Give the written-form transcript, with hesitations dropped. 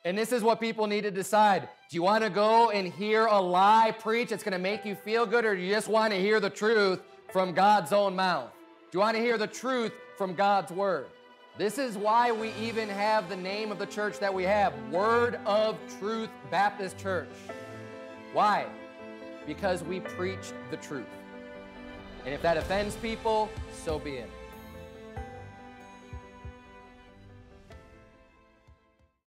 And this is what people need to decide. Do you want to go and hear a lie preached that's going to make you feel good, or do you just want to hear the truth from God's own mouth? Do you want to hear the truth from God's word? This is why we even have the name of the church that we have, Word of Truth Baptist Church. Why? Because we preach the truth. And if that offends people, so be it.